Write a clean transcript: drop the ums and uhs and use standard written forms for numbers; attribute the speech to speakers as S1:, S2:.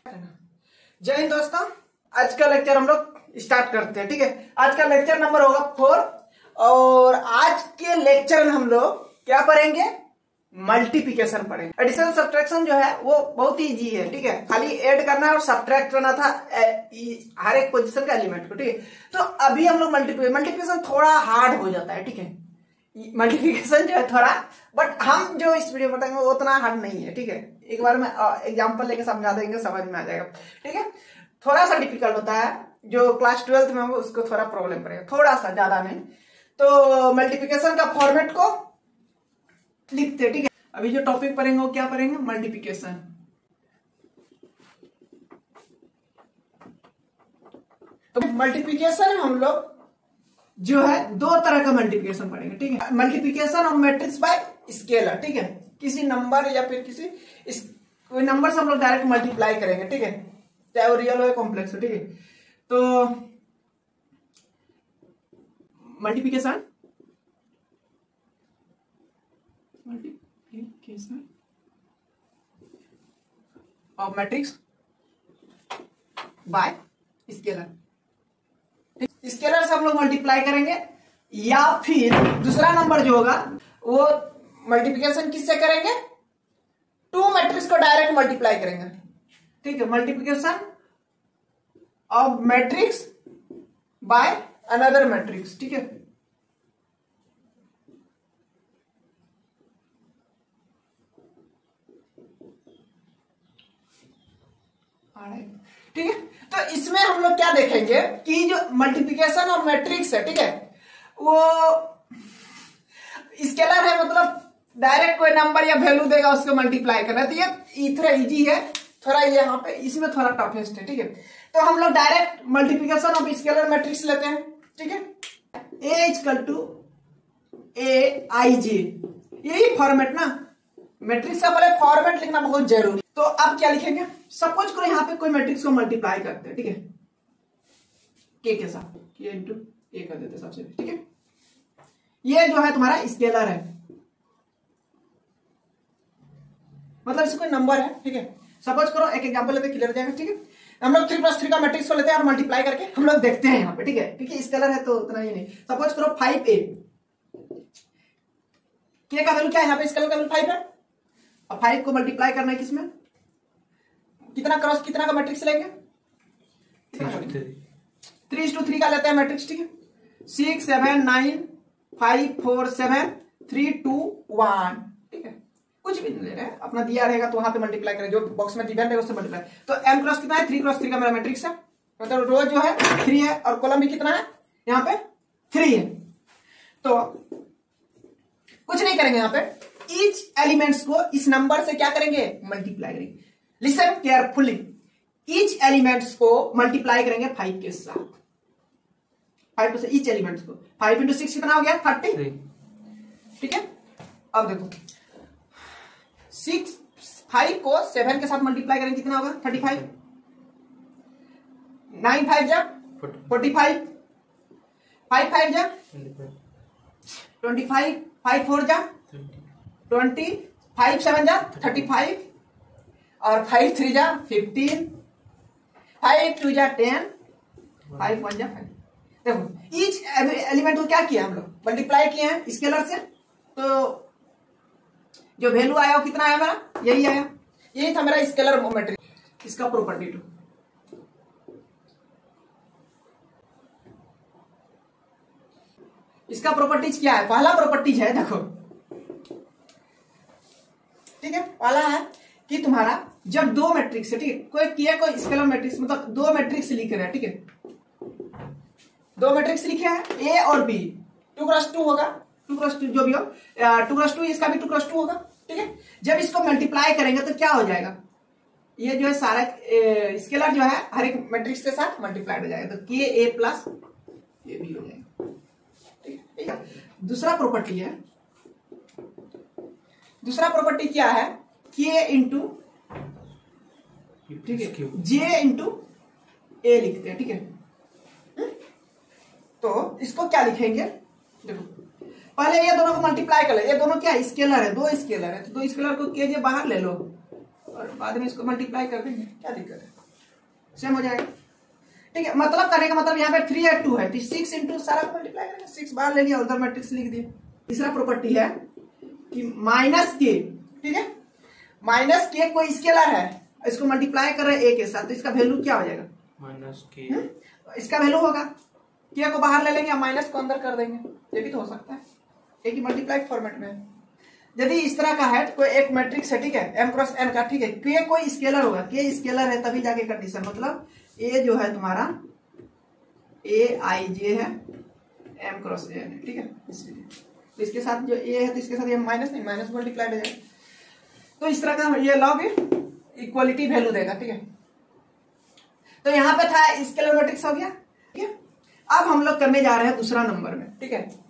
S1: जय हिंद दोस्तों, आज का लेक्चर हम लोग स्टार्ट करते हैं। ठीक है, आज का लेक्चर नंबर होगा 4 और आज के लेक्चर में हम लोग क्या पढ़ेंगे? मल्टीप्लिकेशन पढ़ेंगे। एडिशन सब्ट्रैक्शन जो है वो बहुत ही इजी है। ठीक है, खाली ऐड करना है और सब्ट्रैक्ट करना था हर एक पोजीशन का एलिमेंट को। ठीक है, तो अभी हम लोग मल्टीप्लिकेशन थोड़ा हार्ड हो जाता है। ठीक है, मल्टीप्लिकेशन जो है थोड़ा, बट हम जो इस वीडियो में बताएंगे वो उतना हार्ड नहीं है। ठीक है, एक बार मैं एग्जांपल लेके समझा देंगे, समझ में आ जाएगा। ठीक है, थोड़ा सा डिफिकल्ट होता है, जो क्लास 12th में हो उसको थोड़ा प्रॉब्लम पड़ेगा, थोड़ा सा, ज्यादा नहीं। तो मल्टीप्लिकेशन का फॉर्मेट को लिखते हैं। ठीक है, अभी जो टॉपिक पढ़ेंगे वो क्या पढ़ेंगे? मल्टीप्लिकेशन। तो मल्टीप्लिकेशन हम लोग जो है दो तरह का मल्टीप्लिकेशन पढ़ेंगे। ठीक है, multiplication of matrix by scalar. ठीक है, किसी नंबर या फिर कोई नंबर से हम लोग डायरेक्ट मल्टीप्लाई करेंगे। ठीक है, चाहे वो रियल हो या कॉम्प्लेक्स हो। ठीक है, तो multiplication of matrix by scalar. Scalar से हम लोग मल्टीप्लाई करेंगे, या फिर दूसरा नंबर जो होगा वो मल्टीप्लिकेशन किससे करेंगे? 2 मैट्रिक्स को डायरेक्ट मल्टीप्लाई करेंगे। ठीक है, multiplication of matrix by another matrix. ठीक है, ठीक है, तो इसमें हम लोग क्या देखेंगे कि जो मल्टीप्लिकेशन ऑफ मैट्रिक्स है, ठीक है, वो स्केलर है, मतलब डायरेक्ट कोई नंबर या वैल्यू देगा उसको मल्टीप्लाई करना। तो ये थोड़ा इजी है, थोड़ा ये यहाँ पे इसमें थोड़ा टफेस्ट है। ठीक है, तो हम लोग direct multiplication of scalar matrix लेते हैं। ठीक है, A = AIJ, यही फॉर्मेट ना, मैट्रिक्स का पहले फॉर्मेट लिखना बहुत जरूरी। तो अब क्या लिखेंगे? सपोज करो यहाँ पे कोई मैट्रिक्स को मल्टीप्लाई करते हैं। ठीक है, के साथ K × A कर देते सबसे। ठीक है, ये जो है तुम्हारा स्केलर है, मतलब इसको कोई नंबर है। ठीक है, सपोज करो, एक एग्जांपल लेते क्लियर हो जाएगा। ठीक है, हम लोग 3+3 का मैट्रिक्स को लेते हैं और मल्टीप्लाई करके हम लोग देखते हैं यहाँ पे। ठीक है, क्योंकि स्केलर है तो उतना ही नहीं। सपोज करो 5A, के का वैल्यू क्या है यहाँ पे? स्केलर का वैल्यू 5 है, और 5 को मल्टीप्लाई करना है किसमें? कितना क्रॉस कितना का मैट्रिक्स लेंगे? 3:3 का लेते हैं मैट्रिक्स। ठीक है, 6 7 9 5 4 7 3 2 1। ठीक है, कुछ भी नहीं ले रहे हैं, अपना दिया रहेगा तो वहां पे मल्टीप्लाई करें, जो बॉक्स में दिया रहेगा उससे मल्टीप्लाई। तो m क्रॉस कितना है? 3×3 का मेरा मैट्रिक्स है, मतलब रो जो है 3 है और कॉलम भी कितना है यहाँ पे? 3 है। तो कुछ नहीं करेंगे, यहाँ पे ईच एलिमेंट्स को इस नंबर से क्या करेंगे? मल्टीप्लाई करेंगे। लिसन केयरफुली, ईच एलिमेंट्स को मल्टीप्लाई करेंगे 5 के साथ। 5 से ईच एलिमेंट्स को 5 × 6 कितना हो गया? 30। ठीक है, अब देखो 5 को 7 के साथ मल्टीप्लाई करेंगे, कितना होगा? 35। 9 5 जा 45, 5 5 जा 25, 5 4 जा 20, 5 7 जा 35, और 5 3 जा 15, 5 2 जा 10, 5 1 जा 5। देखो ईच एलिमेंट को क्या किया हम लोग? मल्टीप्लाई किए हैं स्केलर से, तो जो वैल्यू आया वो कितना आया मेरा? यही आया, यही था मेरा स्केलर मैट्रिक्स। इसका प्रॉपर्टी 2, इसका प्रॉपर्टीज क्या है? पहला प्रॉपर्टीज है, देखो, ठीक है, पहला है कि तुम्हारा जब 2 मैट्रिक्स है, ठीक है, कोई स्केलर मैट्रिक्स, मतलब 2 मैट्रिक्स लिख रहे हैं। ठीक है, 2 मैट्रिक्स लिखे हैं A और B, 2×2 होगा, 2×2 जो भी हो, 2×2, इसका भी 2×2 होगा। ठीक है, जब इसको मल्टीप्लाई करेंगे तो क्या हो जाएगा? ये जो है सारा स्केलर जो है हर एक मैट्रिक्स के साथ मल्टीप्लाइड हो जाएगा, तो KA + AB हो जाएगा। ठीक है, दूसरा प्रॉपर्टी है, दूसरा प्रॉपर्टी क्या है? K × ठीक है J × A लिखते हैं। ठीक है, तो इसको क्या लिखेंगे? देखो पहले ये दोनों को मल्टीप्लाई कर ले, ये दोनों क्या स्केलर है, 2 स्केलर है, तो 2 स्केलर को के जे बाहर ले लो और बाद में इसको मल्टीप्लाई कर देंगे, क्या दिक्कत है? सेम हो जाएगा। ठीक है, मतलब करने का मतलब यहाँ पे 3 और 2 है तो 6 इंटू सारा मल्टीप्लाई करेंगे, 6 बाहर ले लिया, उधर मैट्रिक्स लिख दिया। तीसरा प्रॉपर्टी है कि माइनस के, ठीक है, माइनस के कोई स्केलर है, इसको मल्टीप्लाई कर रहे हैं ए के साथ, तो इसका वैल्यू क्या हो जाएगा? माइनस के। इसका वैल्यू होगा, के को बाहर ले लेंगे, माइनस को अंदर कर देंगे, ये भी तो हो सकता है, एक ही मल्टीप्लाई फॉर्मेट में। यदि इस तरह का है तो कोई एक मैट्रिक्स है, ठीक है, m क्रॉस n का, ठीक है, के कोई स्केलर होगा, के स्केलर है तभी जाके कंडीशन, मतलब ए जो है तुम्हारा aij है, m क्रॉस n है, ठीक है, इसलिए तो इसके साथ जो ए है तो इसके साथ ये माइनस नहीं, माइनस मल्टीप्लाइड हो जाएगा। तो इस तरह का ये लॉग इक्वलिटी वैल्यू देगा। ठीक है, तो यहाँ पे था स्केलर मैट्रिक्स हो गया। ठीक है, अब हम लोग करने जा रहे हैं दूसरा नंबर में। ठीक है,